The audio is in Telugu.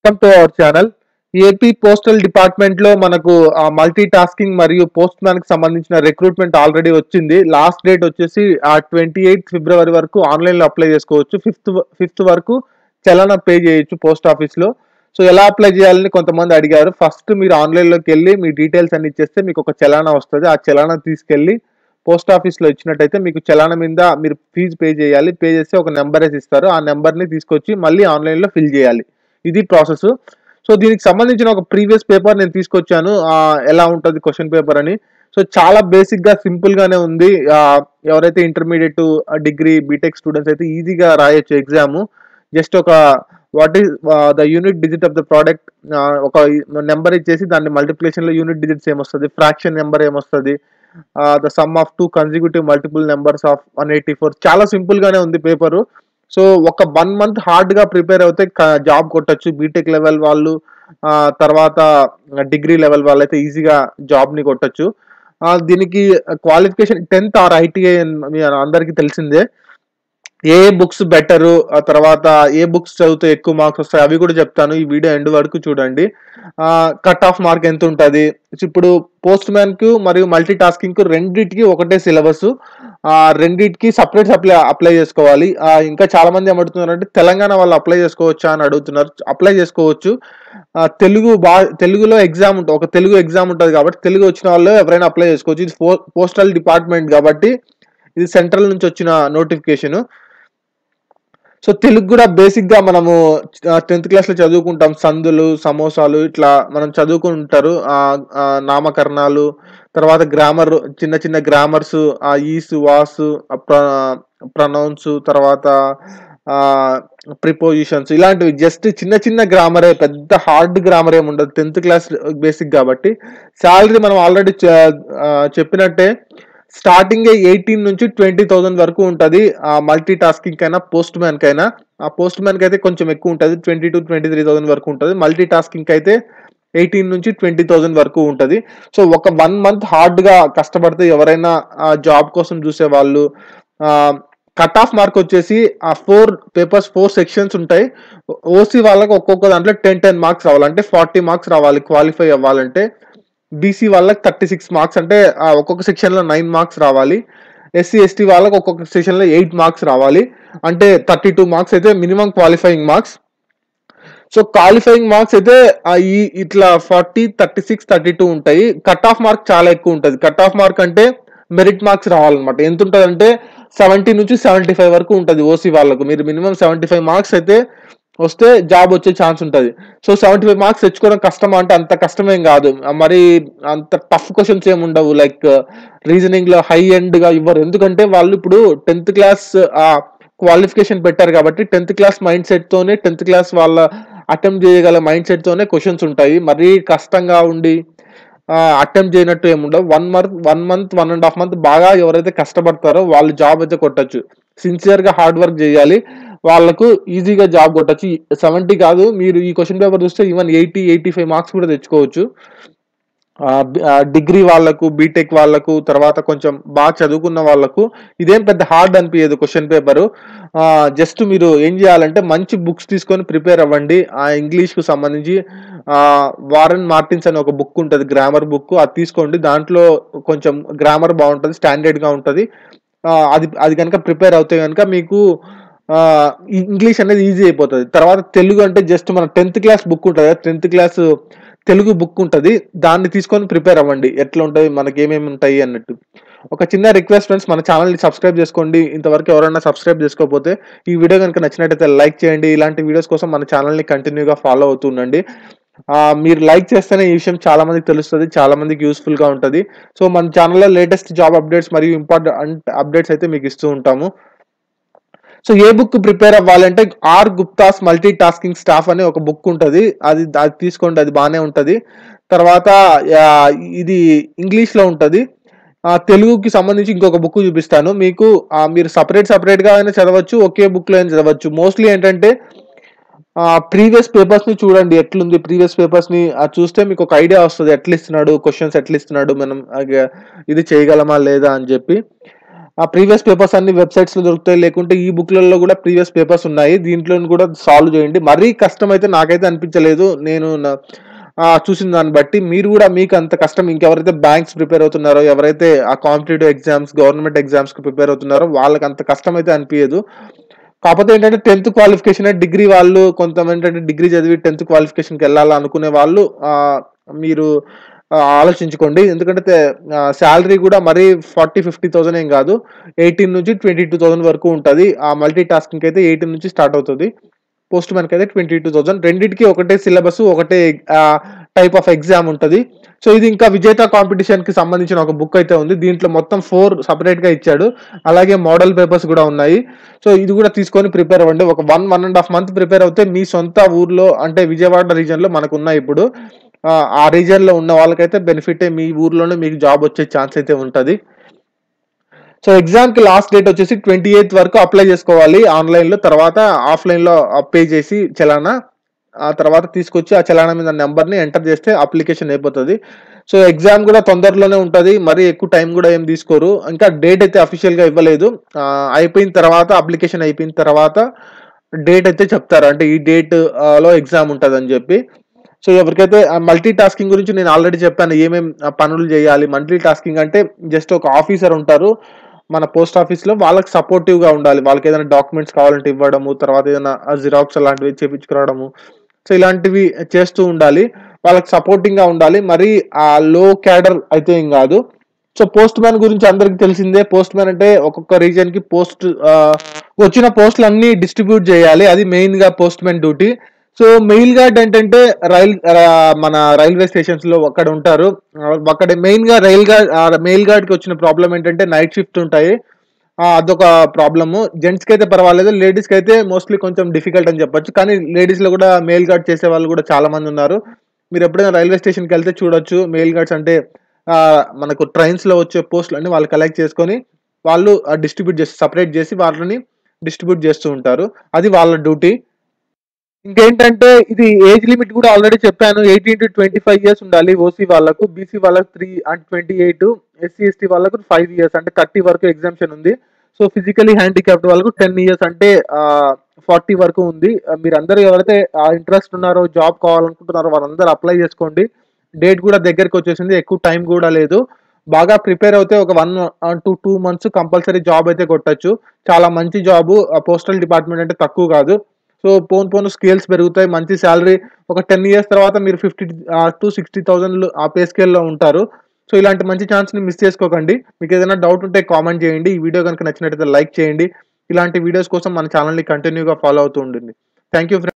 Welcome to our channel. AP postal department లో మనకు మల్టీ టాస్కింగ్ మరియు పోస్ట్ మ్యాన్ కి సంబంధించిన రిక్రూట్మెంట్ ఆల్రెడీ వచ్చింది. లాస్ట్ డేట్ వచ్చేసి 28 ఫిబ్రవరి వరకు ఆన్లైన్ లో అప్లై చేసుకోవచ్చు. ఫిఫ్త్ వరకు చలానా పే చేయొచ్చు పోస్ట్ ఆఫీస్ లో. సో ఎలా అప్లై చేయాలని కొంతమంది అడిగారు. ఫస్ట్ మీరు ఆన్లైన్ లోకి వెళ్ళి మీ డీటెయిల్స్ అన్ని ఇచ్చేస్తే మీకు ఒక చలానా వస్తుంది. ఆ చలానా తీసుకెళ్లి పోస్ట్ ఆఫీస్ లో ఇచ్చినట్టయితే మీకు చలానా మీద మీరు ఫీజు పే చేయాలి. పే చేస్తే ఒక నెంబర్ వేసి ఇస్తారు. ఆ నెంబర్ ని తీసుకొచ్చి మళ్ళీ ఆన్లైన్ లో ఫిల్ చేయాలి. ఇది ప్రాసెస్. సో దీనికి సంబంధించిన ఒక ప్రీవియస్ పేపర్ నేను తీసుకొచ్చాను, ఎలా ఉంటుంది క్వశ్చన్ పేపర్ అని. సో చాలా బేసిక్ గా సింపుల్ గానే ఉంది. ఎవరైతే ఇంటర్మీడియట్, డిగ్రీ, బీటెక్ స్టూడెంట్స్ అయితే ఈజీగా రాయొచ్చు ఎగ్జామ్. జస్ట్ ఒక what is the unit digit of the product, ఒక నెంబర్ ఇచ్చేసి దాన్ని మల్టిప్లికేషన్ లో యూనిట్ డిజిట్స్ ఏమొస్తుంది, ఫ్రాక్షన్ నెంబర్ ఏమొస్తుంది, the sum of 2 consecutive multiple numbers of 184. చాలా సింపుల్ గానే ఉంది పేపరు. సో ఒక 1 మంత్ హార్డ్ గా ప్రిపేర్ అవుతే జాబ్ కొట్టచ్చు. బీటెక్ లెవెల్ వాళ్ళు, తర్వాత డిగ్రీ లెవెల్ వాళ్ళు అయితే ఈజీగా జాబ్ ని కొట్టచ్చు. దీనికి క్వాలిఫికేషన్ 10th ఆర్ ఐటీఐ అందరికీ తెలిసిందే. ఏ బుక్స్ బెటరు, ఆ తర్వాత ఏ బుక్స్ చదివితే ఎక్కువ మార్క్స్ వస్తాయి అవి కూడా చెప్తాను. ఈ వీడియో ఎండ్ వరకు చూడండి. కట్ ఆఫ్ మార్క్ ఎంత ఉంటుంది. ఇప్పుడు పోస్ట్ మ్యాన్ కు మరియు మల్టీ టాస్కింగ్ కు రెండింటికి ఒకటే సిలబస్. రెండింటికి సపరేట్ అప్లై చేసుకోవాలి. ఇంకా చాలా మంది ఏమడుతున్నారు అంటే తెలంగాణ వాళ్ళు అప్లై చేసుకోవచ్చా అని అడుగుతున్నారు. అప్లై చేసుకోవచ్చు. తెలుగులో ఎగ్జామ్ ఉంటుంది, ఒక తెలుగు ఎగ్జామ్ ఉంటుంది కాబట్టి తెలుగు వచ్చిన వాళ్ళు ఎవరైనా అప్లై చేసుకోవచ్చు. ఇది పోస్టల్ డిపార్ట్మెంట్ కాబట్టి ఇది సెంట్రల్ నుంచి వచ్చిన నోటిఫికేషన్. సో తెలుగు కూడా బేసిక్ గా మనము 10th క్లాస్ లో చదువుకుంటాం. సందులు, సమోసాలు ఇట్లా మనం చదువుకుంటారు. నామకరణాలు, తర్వాత గ్రామర్, చిన్న చిన్న గ్రామర్స్, ఈస్, వాస్, ప్రనౌన్స్, తర్వాత ప్రిపోజిషన్స్, ఇలాంటివి జస్ట్ చిన్న చిన్న గ్రామరే, పెద్ద హార్డ్ గ్రామర్ ఏమి ఉండదు 10th క్లాస్ బేసిక్ కాబట్టి. శాలరీ మనం ఆల్రెడీ చెప్పినట్టే స్టార్టింగ్ 18 నుంచి 20,000 వరకు ఉంటుంది. మల్టీ టాస్కింగ్ కైనా పోస్ట్ మ్యాన్ కైనా. ఆ పోస్ట్ మ్యాన్ కి అయితే కొంచెం ఎక్కువ ఉంటుంది, 22-23,000 వరకు ఉంటుంది. మల్టీ టాస్కింగ్ అయితే 18 నుంచి 20,000 వరకు ఉంటుంది. సో ఒక 1 మంత్ హార్డ్ గా కష్టపడితే ఎవరైనా జాబ్ కోసం చూసే వాళ్ళు. కట్ ఆఫ్ మార్క్ వచ్చేసి 4 పేపర్స్, 4 సెక్షన్స్ ఉంటాయి. ఓసీ వాళ్ళకి ఒక్కొక్క దాంట్లో 10 మార్క్స్ రావాలి, అంటే 40 మార్క్స్ రావాలి క్వాలిఫై అవ్వాలంటే. బీసీ వాళ్ళకి 36 మార్క్స్, అంటే ఒక్కొక్క సెక్షన్ లో 9 మార్క్స్ రావాలి. ఎస్సీ ఎస్టీ వాళ్ళకి ఒక్కొక్క సెక్షన్ లో 8 మార్క్స్ రావాలి, అంటే 32 మార్క్స్ అయితే minimum qualifying marks. So qualifying marks అయితే ఇట్లా 40, 36, 32 ఉంటాయి. కట్ ఆఫ్ మార్క్ చాలా ఎక్కువ ఉంటుంది. కట్ ఆఫ్ మార్క్ అంటే మెరిట్ మార్క్స్ రావాలన్నమాట. ఎంత ఉంటుంది అంటే 70 నుంచి 75 వరకు ఉంటుంది ఓసీ వాళ్ళకు. మీరు మినిమం 75 మార్క్స్ అయితే వస్తే జాబ్ వచ్చే ఛాన్స్ ఉంటుంది. సో 75 మార్క్స్ తెచ్చుకోవడం కష్టమా అంటే అంత కష్టమేం కాదు. మరి అంత టఫ్ క్వశ్చన్స్ ఏమి ఉండవు. లైక్ రీజనింగ్ లో హై ఎండ్ గా ఇవ్వరు, ఎందుకంటే వాళ్ళు ఇప్పుడు 10th క్లాస్ క్వాలిఫికేషన్ పెట్టారు కాబట్టి 10th క్లాస్ మైండ్ సెట్ తోనే, 10th క్లాస్ వాళ్ళ అటెంప్ట్ చేయగల మైండ్ సెట్ తోనే క్వశ్చన్స్ ఉంటాయి. మరీ కష్టంగా ఉండి అటెంప్ట్ చేయనట్టు ఏముండవు. 1 మంత్ 1.5 మంత్ బాగా ఎవరైతే కష్టపడతారో వాళ్ళు జాబ్ అయితే కొట్టచ్చు. సిన్సియర్ గా హార్డ్ వర్క్ చేయాలి, వాళ్ళకు ఈజీగా జాబ్ కొట్టచ్చు. 70 కాదు, మీరు ఈ క్వశ్చన్ పేపర్ చూస్తే ఈవెన్ 80-85 మార్క్స్ కూడా తెచ్చుకోవచ్చు. డిగ్రీ వాళ్ళకు, బీటెక్ వాళ్ళకు, తర్వాత కొంచెం బాగా చదువుకున్న వాళ్ళకు ఇదేం పెద్ద హార్డ్ అనిపించదు క్వశ్చన్ పేపరు. జస్ట్ మీరు ఏం చేయాలంటే మంచి బుక్స్ తీసుకొని ప్రిపేర్ అవ్వండి. ఇంగ్లీష్ కు సంబంధించి వారెన్ మార్టిన్స్ అనే ఒక బుక్ ఉంటుంది, గ్రామర్ బుక్. అది తీసుకోండి. దాంట్లో కొంచెం గ్రామర్ బాగుంటుంది, స్టాండర్డ్ గా ఉంటుంది. అది కనుక ప్రిపేర్ అవుతే కనుక మీకు ఇంగ్లీష్ అనేది ఈజీ అయిపోతుంది. తర్వాత తెలుగు అంటే జస్ట్ మన 10th క్లాస్ బుక్ ఉంటుంది, 10th క్లాస్ తెలుగు బుక్ ఉంటుంది, దాన్ని తీసుకొని ప్రిపేర్ అవ్వండి. ఎట్లా ఉంటుంది, మనకి ఏమేమి ఉంటాయి అన్నట్టు. ఒక చిన్న రిక్వెస్ట్ ఫ్రెండ్స్, మన ఛానల్ని సబ్స్క్రైబ్ చేసుకోండి. ఇంతవరకు ఎవరైనా సబ్స్క్రైబ్ చేసుకోకపోతే ఈ వీడియో కనుక నచ్చినట్టయితే లైక్ చేయండి. ఇలాంటి వీడియోస్ కోసం మన ఛానల్ని కంటిన్యూగా ఫాలో అవుతుండండి. మీరు లైక్ చేస్తేనే ఈ విషయం చాలా మందికి తెలుస్తుంది, చాలా మందికి యూస్ఫుల్ గా ఉంటుంది. సో మన ఛానల్లో లేటెస్ట్ జాబ్ అప్డేట్స్ మరియు ఇంపార్టెంట్ అప్డేట్స్ అయితే మీకు ఇస్తూ ఉంటాము. సో ఏ బుక్ ప్రిపేర్ అవ్వాలంటే R Gupta's multi tasking staff అనే ఒక బుక్ ఉంటుంది, అది తీసుకోండి, అది బాగానే ఉంటుంది. తర్వాత ఇది ఇంగ్లీష్ లో ఉంటుంది. తెలుగుకి సంబంధించి ఇంకొక బుక్ చూపిస్తాను మీకు. మీరు సపరేట్ గా అయినా చదవచ్చు, ఒకే బుక్ లో అయినా చదవచ్చు. మోస్ట్లీ ఏంటంటే ప్రీవియస్ పేపర్స్ ని చూడండి, ఎట్లుంది ప్రీవియస్ పేపర్స్ ని చూస్తే మీకు ఒక ఐడియా వస్తుంది, ఎట్లా ఇస్తున్నాడు క్వశ్చన్స్, ఎట్లా ఇస్తున్నాడు, మనం ఇది చేయగలమా లేదా అని చెప్పి. ఆ ప్రీవియస్ పేపర్స్ అన్ని వెబ్సైట్స్లో దొరుకుతాయి, లేకుంటే ఈ బుక్లలో కూడా ప్రీవియస్ పేపర్స్ ఉన్నాయి, దీంట్లో కూడా సాల్వ్ చేయండి. మరీ కష్టం అయితే నాకైతే అనిపించలేదు, నేను చూసిన దాన్ని బట్టి. మీరు కూడా మీకు అంత కష్టం, ఇంకెవరైతే బ్యాంక్స్ ప్రిపేర్ అవుతున్నారో, ఎవరైతే ఆ కాంపిటేటివ్ ఎగ్జామ్స్ గవర్నమెంట్ ఎగ్జామ్స్కి ప్రిపేర్ అవుతున్నారో వాళ్ళకి అంత కష్టం అయితే అనిపించదు. కాకపోతే ఏంటంటే 10th క్వాలిఫికేషన్ డిగ్రీ వాళ్ళు, కొంతమంది ఏంటంటే డిగ్రీ చదివి 10th క్వాలిఫికేషన్కి వెళ్ళాలా అనుకునే వాళ్ళు మీరు ఆలోచించుకోండి. ఎందుకంటే శాలరీ కూడా మరీ 40-50,000 ఏం కాదు, 18 నుంచి 22,000 వరకు ఉంటుంది. ఆ మల్టీ టాస్కింగ్ అయితే 18 నుంచి స్టార్ట్ అవుతుంది, పోస్ట్ మ్యాన్కి అయితే 22,000. రెండింటికి ఒకటే సిలబస్, ఒకటే టైప్ ఆఫ్ ఎగ్జామ్ ఉంటుంది. సో ఇది ఇంకా విజేత కాంపిటీషన్కి సంబంధించిన ఒక బుక్ అయితే ఉంది, దీంట్లో మొత్తం 4 సపరేట్గా ఇచ్చాడు, అలాగే మోడల్ పేపర్స్ కూడా ఉన్నాయి. సో ఇది కూడా తీసుకొని ప్రిపేర్ అవ్వండి. ఒక 1.5 మంత్ ప్రిపేర్ అవుతే మీ సొంత ఊర్లో, అంటే విజయవాడ రీజన్లో మనకు ఉన్నాయి ఇప్పుడు, ఆ రీజన్లో ఉన్న వాళ్ళకైతే బెనిఫిటే, మీ ఊర్లోనే మీకు జాబ్ వచ్చే ఛాన్స్ అయితే ఉంటుంది. సో ఎగ్జామ్కి లాస్ట్ డేట్ వచ్చేసి 28th వరకు అప్లై చేసుకోవాలి ఆన్లైన్లో, తర్వాత ఆఫ్లైన్లో పే చేసి చలానా, ఆ తర్వాత తీసుకొచ్చి ఆ చలానా మీద నెంబర్ని ఎంటర్ చేస్తే అప్లికేషన్ అయిపోతుంది. సో ఎగ్జామ్ కూడా తొందరలోనే ఉంటుంది, మరీ ఎక్కువ టైం కూడా ఏం తీసుకోరు. ఇంకా డేట్ అయితే అఫీషియల్గా ఇవ్వలేదు, అయిపోయిన తర్వాత, అప్లికేషన్ అయిపోయిన తర్వాత డేట్ అయితే చెప్తారు, అంటే ఈ డేట్ లో ఎగ్జామ్ ఉంటుంది అని చెప్పి. సో ఎవరికైతే మల్టీ టాస్కింగ్ గురించి నేను ఆల్రెడీ చెప్పాను, ఏమేమి పనులు చేయాలి. మల్టీ టాస్కింగ్ అంటే జస్ట్ ఒక ఆఫీసర్ ఉంటారు మన పోస్ట్ ఆఫీస్లో, వాళ్ళకి సపోర్టివ్గా ఉండాలి, వాళ్ళకి ఏదైనా డాక్యుమెంట్స్ కావాలంటే ఇవ్వడము, తర్వాత ఏదైనా జిరాక్స్ అలాంటివి చేపించుకురావడము, సో ఇలాంటివి చేస్తూ ఉండాలి, వాళ్ళకి సపోర్టింగ్గా ఉండాలి. మరి ఆ లో క్యాడర్ అయితే ఏం కాదు. సో పోస్ట్ మ్యాన్ గురించి అందరికి తెలిసిందే, పోస్ట్ మ్యాన్ అంటే ఒక్కొక్క రీజన్ కి వచ్చిన పోస్టులు అన్ని డిస్ట్రిబ్యూట్ చేయాలి, అది మెయిన్ గా postman duty. So mail guard ఏంటంటే మన రైల్వే స్టేషన్స్ లో అక్కడ ఉంటారు, అక్కడ మెయిన్ గా మెయిల్ గార్డ్ కి వచ్చిన ప్రాబ్లం ఏంటంటే నైట్ షిఫ్ట్ ఉంటాయి, అదొక ప్రాబ్లము. జెంట్స్ కి అయితే పర్వాలేదు, లేడీస్ కి అయితే మోస్ట్లీ కొంచెం డిఫికల్ట్ అని చెప్పొచ్చు. కానీ లేడీస్ లో కూడా మెయిల్ గార్డ్ చేసే వాళ్ళు కూడా చాలా మంది ఉన్నారు. మీరు ఎప్పుడైనా రైల్వే స్టేషన్కి వెళ్తే చూడొచ్చు, మెయిల్ గార్డ్స్ అంటే మనకు ట్రైన్స్ లో వచ్చే పోస్టులు అన్ని వాళ్ళు కలెక్ట్ చేసుకొని వాళ్ళు డిస్ట్రిబ్యూట్ చేసి, సపరేట్ చేసి వాళ్ళని డిస్ట్రిబ్యూట్ చేస్తూ ఉంటారు, అది వాళ్ళ డ్యూటీ. ఇంకేంటంటే ఇది ఏజ్ లిమిట్ కూడా ఆల్రెడీ చెప్పాను, 18 to 25 years ఉండాలి ఓసీ వాళ్ళకు, బీసీ వాళ్ళకు 3 and 28, SC ST వాళ్ళకు 5 years, అంటే 30 వరకు ఎగ్జామ్షన్ ఉంది. సో ఫిజికలీ హ్యాండిక్యాప్డ్ వాళ్ళకు 10 years, అంటే 40 వరకు ఉంది. మీరందరూ ఎవరైతే ఇంట్రెస్ట్ ఉన్నారో, జాబ్ కావాలనుకుంటున్నారో వాళ్ళందరూ అప్లై చేసుకోండి. డేట్ కూడా దగ్గరికి వచ్చేసింది, ఎక్కువ టైం కూడా లేదు. బాగా ప్రిపేర్ అవుతే ఒక 1 to 2 months కంపల్సరీ జాబ్ అయితే కొట్టచ్చు, చాలా మంచి జాబు. పోస్టల్ డిపార్ట్మెంట్ అంటే తక్కువ కాదు. సో పోను స్కేల్స్ పెరుగుతాయి, మంచి శాలరీ. ఒక 10 years తర్వాత మీరు 50 to 60,000 ఆ పే స్కేల్లో ఉంటారు. సో ఇలాంటి మంచి ఛాన్స్ని మిస్ చేసుకోకండి. మీకు ఏదైనా డౌట్ ఉంటే కామెంట్ చేయండి, ఈ వీడియో కనుక నచ్చినట్లయితే లైక్ చేయండి. ఇలాంటి వీడియోస్ కోసం మన ఛానల్ని కంటిన్యూగా ఫాలో అవుతూ ఉండండి. Thank you.